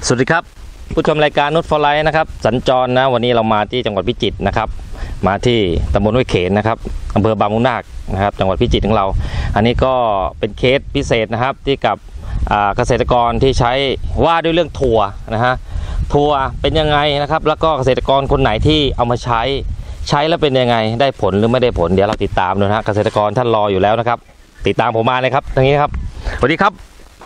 สวัสดีครับผู้ชมรายการนุชฟอร์ไลท์นะครับสัญจรนะวันนี้เรามาที่จังหวัดพิจิตรนะครับมาที่ตำบลห้วยเขนนะครับอำเภอบางมุงนาคนะครับจังหวัดพิจิตรของเราอันนี้ก็เป็นเคสพิเศษนะครับที่กับเกษตรกรที่ใช้ว่าด้วยเรื่องถั่วนะฮะถั่วเป็นยังไงนะครับแล้วก็เกษตรกรคนไหนที่เอามาใช้แล้วเป็นยังไงได้ผลหรือไม่ได้ผลเดี๋ยวเราติดตามดูนะฮะเกษตรกรท่านรออยู่แล้วนะครับติดตามผมมาเลยครับทางนี้ครับสวัสดีครับ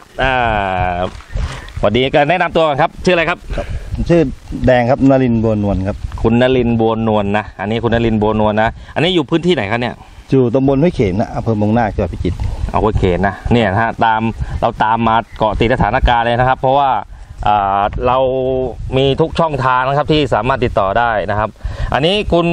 สวัสดีกันแนะนำตัวกันครับชื่ออะไรครับชื่อแดงครับนรินทร์บัวนวลครับคุณนรินทร์บัวนวลนะอันนี้คุณนรินทร์บัวนวลนะอันนี้อยู่พื้นที่ไหนครับเนี่ยอยู่ตำบลห้วยเขนนะอำเภอบางมุงนาคจังหวัดพิจิตรเอาห้วยเขนนะเนี่ยฮะเราตามมาเกาะติดสถานการณ์เลยนะครับเพราะว่าเรามีทุกช่องทางนะครับที่สามารถติดต่อได้นะครับอันนี้คุณ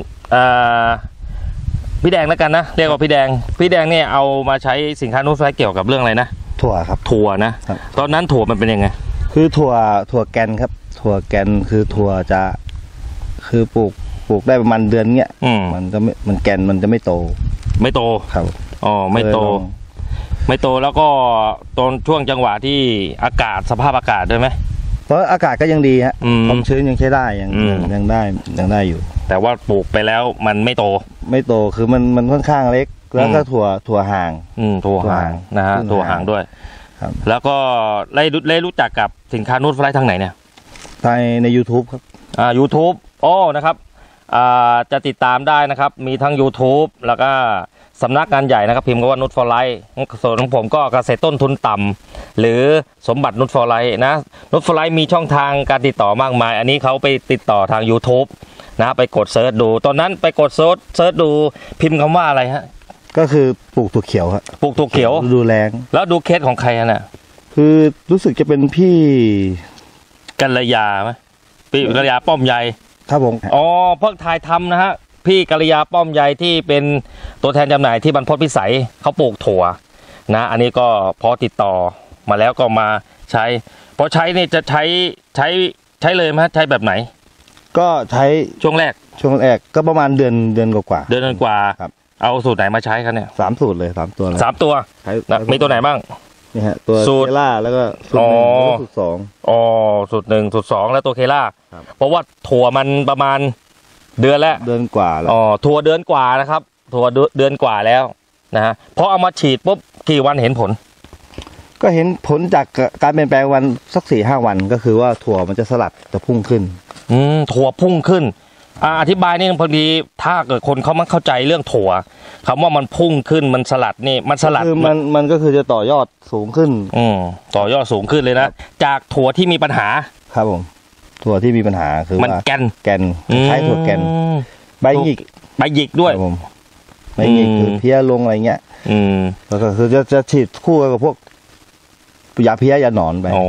พี่แดงแล้วกันนะเรียกว่าพี่แดงเนี่ยเอามาใช้สินค้านุชฟอร์ไลท์เกี่ยวกับเรื่องอะไรนะถั่วครับถั่วนะตอนนั้นถั่วมันเป็นยังไงคือถั่วแกนครับถั่วแกนคือถั่วจะคือปลูกได้ประมาณเดือนเงี้ยมันแกนมันจะไม่โตครับอ๋อไม่โตแล้วก็ตอนช่วงจังหวะที่อากาศสภาพอากาศด้วยไหมเพราะอากาศก็ยังดีฮะความชื้นยังใช้ได้ยังได้อยู่แต่ว่าปลูกไปแล้วมันไม่โตคือมันค่อนข้างเล็กแล้วก็ถั่วห่างถั่วห่างนะฮะถั่วห่างด้วยแล้วก็ได้รู้จักกับสินค้านุชฟอร์ไลท์ทางไหนเนี่ยใน YouTube ครับ YouTube โอ้นะครับจะติดตามได้นะครับมีทั้ง YouTube แล้วก็สำนักงานใหญ่นะครับพิมพ์ก็ว่านุชฟอร์ไลท์ส่วนของผมก็เกษตรต้นทุนต่ำหรือสมบัตินุชฟอร์ไลท์นะนุชฟอร์ไลท์มีช่องทางการติดต่อมากมายอันนี้เขาไปติดต่อทาง YouTube นะไปกดเซิร์ชดูตอนนั้นไปกดเซิร์ชดูพิมพ์คำว่าอะไรฮะก็คือปลูกถั่วเขียวครับปลูกถั่วเขียวดูแรงแล้วดูเคสของใครน่ะคือรู้สึกจะเป็นพี่กัลยาไหมพี่กัลยาป้อมใหญ่ครับผมอ๋อเพิ่งถ่ายทำนะฮะพี่กัลยาป้อมใหญ่ที่เป็นตัวแทนจำหน่ายที่บรรพตพิสัยเขาปลูกถั่วนะอันนี้ก็พอติดต่อมาแล้วก็มาใช้พอใช้นี่จะใช้เลยไหมใช้แบบไหนก็ใช้ช่วงแรกก็ประมาณเดือนกว่าครับเอาสูตรไหนมาใช้ครับเนี่ย 3 สูตรเลย3 ตัวมีตัวไหนบ้างนี่ฮะตัวเคล่าแล้วก็สูตร 1แล้วสูตร 2 อ๋อสูตร 1สูตร 2แล้วตัวเคล่าเพราะว่าถั่วมันประมาณเดือนกว่าแล้วอ๋อถั่วเดือนกว่านะครับถั่วเดือนกว่าแล้วนะฮะพอเอามาฉีดปุ๊บกี่วันเห็นผลก็เห็นผลจากการเปลี่ยนแปลงวันสัก 4-5 วันก็คือว่าถั่วมันจะสลัดจะพุ่งขึ้นถั่วพุ่งขึ้นอธิบายนี่พอดีถ้าเกิดคนเขาไม่เข้าใจเรื่องถั่วคำว่ามันพุ่งขึ้นมันสลัดนี่มันสลัดคือมันก็คือจะต่อยอดสูงขึ้นต่อยอดสูงขึ้นเลยนะจากถั่วที่มีปัญหาครับผมถั่วที่มีปัญหาคือมันแกนใช้ถั่วแกนใบหยิกด้วยใบหยิกคือเพี้ยลงอะไรเงี้ยแล้วก็คือจะฉีดคู่กับพวกยาเพี้ยยาหนอนไปโอ้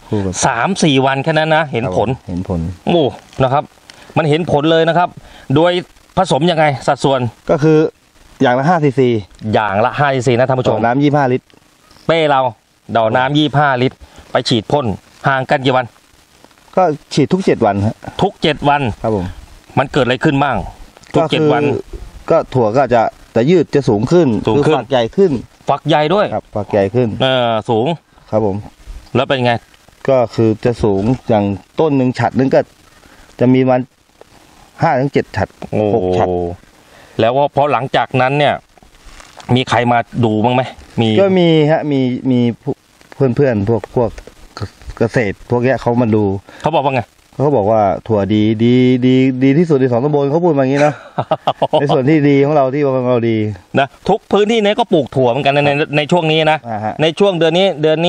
3-4 วันแค่นั้นนะเห็นผลโอ้นะครับมันเห็นผลเลยนะครับโดยผสมยังไงสัดส่วนก็คืออย่างละ5 cc อย่างละ5 cc นะท่านผู้ชมน้ำ25 ลิตรเป้เราดอกน้ำ25 ลิตรไปฉีดพ่นห่างกันกี่วันก็ฉีดทุก7 วันครับทุก7 วันครับผมมันเกิดอะไรขึ้นบ้างทุก7 วันก็ถั่วก็จะยืดจะสูงขึ้นฝักใหญ่ขึ้นฝักใหญ่ด้วยครับฝักใหญ่ขึ้นสูงครับผมแล้วเป็นไงก็คือจะสูงอย่างต้นหนึ่งฉัดนึงก็จะมีมัน5-7 ฉัด6 ฉัดแล้วว่าพอหลังจากนั้นเนี่ยมีใครมาดูบ้างไหมก็มีฮะมีเพื่อนพวกเกษตรพวกนี้เขามาดูเขาบอกว่าไงเขาบอกว่าถั่วดีที่สุดใน2 ตำบลเขาพูดมาอย่างนี้นะ ในส่วนที่ดีของเราที่เราดีนะทุกพื้นที่นี้ก็ปลูกถั่วเหมือนกันในช่วงนี้นะในช่วงเดือน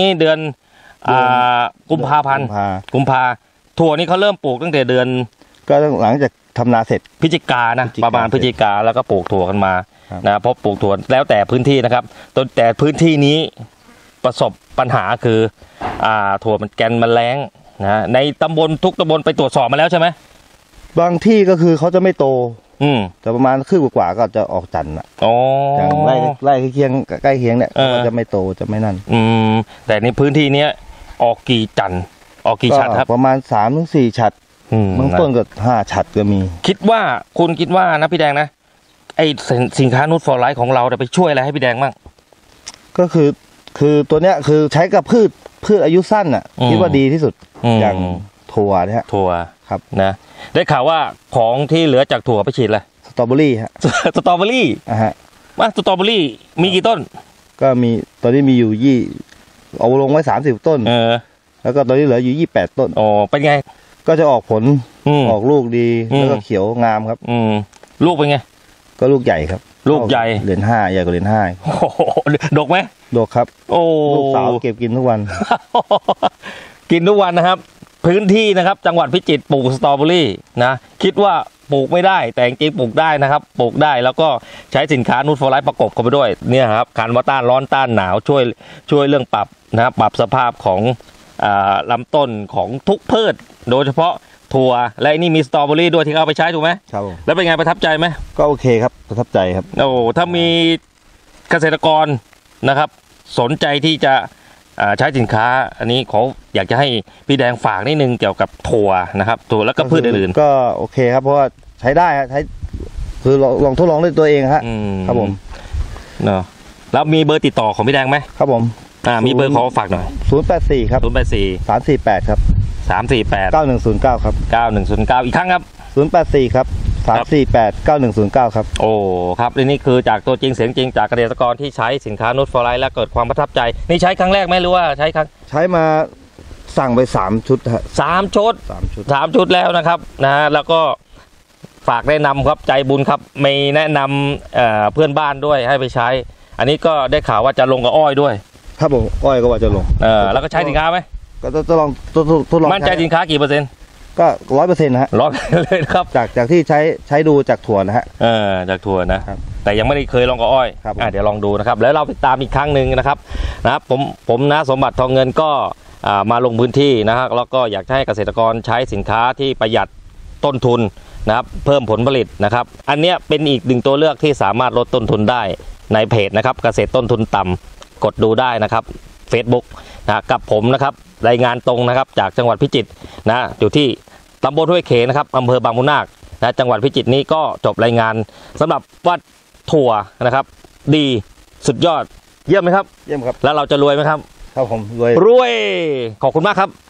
กุมภาพันธ์ถั่วนี้เขาเริ่มปลูกตั้งแต่เดือนก็หลังจากทำนาเสร็จพฤศจิกานะประมาณพฤศจิกาแล้วก็ปลูกถั่วกันมานะเพราะปลูกถั่วแล้วแต่พื้นที่นะครับแต่พื้นที่นี้ประสบปัญหาคือถั่วมันแกนมันแรงนะในตำบลทุกตำบลไปตรวจสอบมาแล้วใช่ไหมบางที่ก็คือเขาจะไม่โตแต่ประมาณคืบกว่าก็จะออกจันทร์อย่างไร่ใกล้เคียงเนี่ยก็จะไม่โตจะไม่นั่นแต่ในพื้นที่นี้ออกกี่จันทร์ออกกี่ฉัตรครับประมาณ3-4 ฉัตรบางต้นก็5 ฉัตรก็มีคุณคิดว่านะพี่แดงนะไอสินค้านุชฟอร์ไลท์ของเราไปช่วยอะไรให้พี่แดงบ้างก็คือคือตัวเนี้ยคือใช้กับพืชอายุสั้นอ่ะคิดว่าดีที่สุดอย่างถั่วเนี่ยถั่วครับนะได้ข่าวว่าของที่เหลือจากถั่วไปฉีดเลยสตรอเบอรี่ฮะสตรอเบอรี่ฮะว่าสตรอเบอรี่มีกี่ต้นก็มีตอนนี้มีอยู่เอาลงไว้30 ต้นแล้วก็ตอนนี้เหลืออยู่28 ต้นโอ้เป็นไงก็จะออกผลออกลูกดีแล้วก็เขียวงามครับลูกเป็นไงก็ลูกใหญ่ครับลูกใหญ่เหรียญ5ใหญ่กว่าเหรียญ5 โอ้โหดกไหมดกครับโอ้ลูกสาวเก็บกินทุกวันกินทุกวันนะครับพื้นที่นะครับจังหวัดพิจิตรปลูกสตรอเบอรี่นะคิดว่าปลูกไม่ได้แต่จริงๆปลูกได้นะครับปลูกได้แล้วก็ใช้สินค้านูตฟอร์ไลท์ประกบเข้าไปด้วยเนี่ยครับการว่าต้านร้อนต้านหนาวช่วยเรื่องปรับนะครับปรับสภาพของลำต้นของทุกพืชโดยเฉพาะถั่วและนี่มีสตรอเบอรี่ด้วยที่เอาไปใช้ถูกไหมครับแล้วเป็นไงประทับใจไหมก็โอเคครับประทับใจครับโอ้ถ้ามีเกษตรกรนะครับสนใจที่จะใช้สินค้าอันนี้ขออยากจะให้พี่แดงฝากนิดนึงเกี่ยวกับถั่วนะครับถั่วแล้วก็พืชอื่นๆก็โอเคครับเพราะว่าใช้ได้ครับใช้คือลองทดลองด้วยตัวเองครับผมเนาะแล้วมีเบอร์ติดต่อของพี่แดงไหมครับผมมีเบอร์ขอฝากหน่อย 084ครับ 084 348ครับ 348 9109ครับ 9109อีกครั้งครับ 084ครับ348 9109ครับโอ้ครับนี่คือจากตัวจริงเสียงจริงจากเกษตรกรที่ใช้สินค้านูตฟอร์ไลท์และเกิดความประทับใจนี่ใช้ครั้งแรกไหมหรือว่าใช้มาสั่งไป3 ชุดฮะ 3 ชุด3 ชุดแล้วนะครับนะแล้วก็ฝากแนะนำครับใจบุญครับมีแนะนำเพื่อนบ้านด้วยให้ไปใช้อันนี้ก็ได้ข่าวว่าจะลงกับอ้อยด้วยครับผมอ้อยก็ว่าจะลงแล้วก็ใช้สินค้าไหมก็จะลองทดลองมั่นใจสินค้ากี่เปอร์เซ็นต์ก็100%นะฮะ 100%เลยครับจากที่ใช้ดูจากถั่วนะฮะจากถั่วนะแต่ยังไม่ได้เคยลองกับอ้อยเดี๋ยวลองดูนะครับแล้วเราติดตามอีกครั้งหนึ่งนะครับผมนะสมบัติทองเงินก็มาลงพื้นที่นะครับแล้วก็อยากให้เกษตรกรใช้สินค้าที่ประหยัดต้นทุนนะครับเพิ่มผลผลิตนะครับอันเนี้ยเป็นอีกหนึ่งตัวเลือกที่สามารถลดต้นทุนได้ในเพจนะครับเกษตรต้นทุนต่ำกดดูได้นะครับ Facebook นะกับผมนะครับรายงานตรงนะครับจากจังหวัดพิจิตรนะอยู่ที่ตำบลห้วยเขนะครับอำเภอบางมุนาคนะจังหวัดพิจิตรนี้ก็จบรายงานสำหรับวัดถั่วนะครับดีสุดยอดเยี่ยมไหมครับเยี่ยมครับแล้วเราจะรวยไหมครับครับผมรวยขอบคุณมากครับ